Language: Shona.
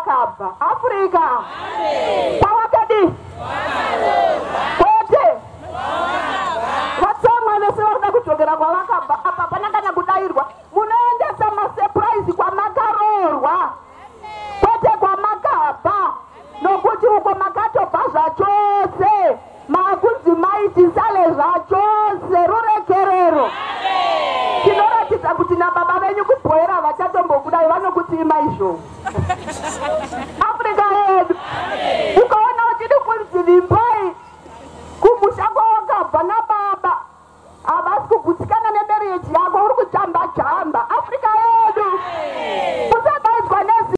kwavakabva. Afrika pawakadi kwete vatsonga vese varikuda kudzokera kwavakabva. Apa panangana kudairwa munoendesa masurprise kwamakarorwa kwete kwamakabva, nokuti uko makatobva zvachose makunzi maiti sale zvachose rurekerero. Tinoratidza kuti nababa venyu kubhoera vachatombokudai vanokutima izvo. Afrika yedu ukaona uchidi kunzi vimbai kumusha kwawakabva nababa havasi kugutsikana